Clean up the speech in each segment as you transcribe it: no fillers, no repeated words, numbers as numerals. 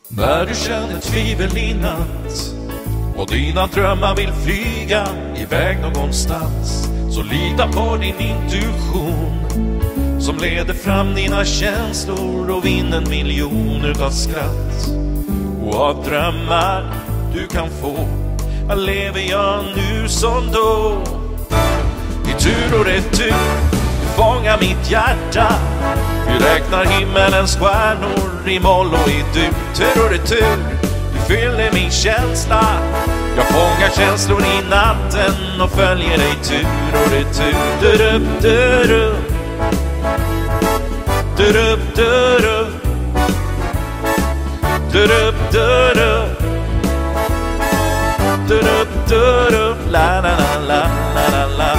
När du känner tvivel i natt och dina drömmar vill flyga iväg någonstans, så lita på din intuition som leder fram dina känslor och vinner 1 miljon utav skratt. Och av drömmar du kan få, vad lever jag nu som då? I tur och retur, du fångar mitt hjärta. Vi räknar himmelens stjärnor i moll och i dur. Tur och retur, du fyller min känsla. Jag fångar känslor i natten och följer dig tur och retur. Durup, durup. Durup, durup. Durup, durup. Durup, durup. La la la la la la.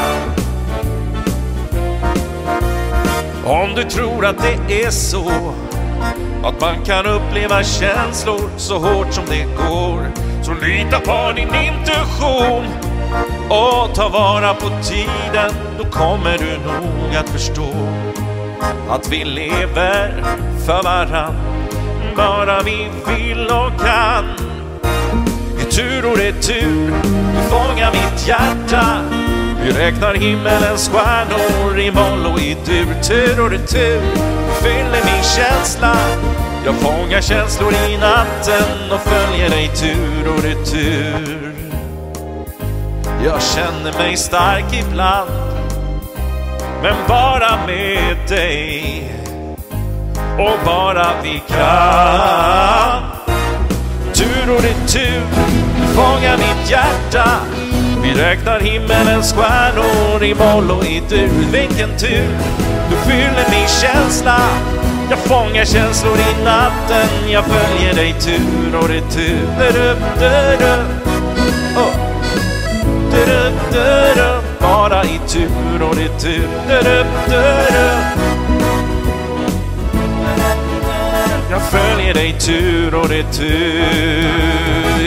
Om du tror att det är så att man kan uppleva känslor så hårt som det går, så lita på din intuition och ta vara på tiden. Då kommer du nog att förstå att vi lever för varann, bara vi vill och kan. I tur och retur, du fångar mitt hjärta. Vi räknar himmelens stjärnor i moll och i dur. Tur och retur, du fyller min känsla. Jag fångar känslor i natten och följer dig tur och retur. Jag känner mig stark ibland, men bara med dig och bara vi kan. Tur och retur, du fångar mitt hjärta. Vi räknar himmelens stjärnor i moll och i dur. Vilken tur, du fyller min känsla. Jag fångar känslor i natten. Jag följer dig tur och retur. Durup, durup. Oh. Durup, durup. Bara i tur och retur. Durup, durup. Jag följer dig tur och retur.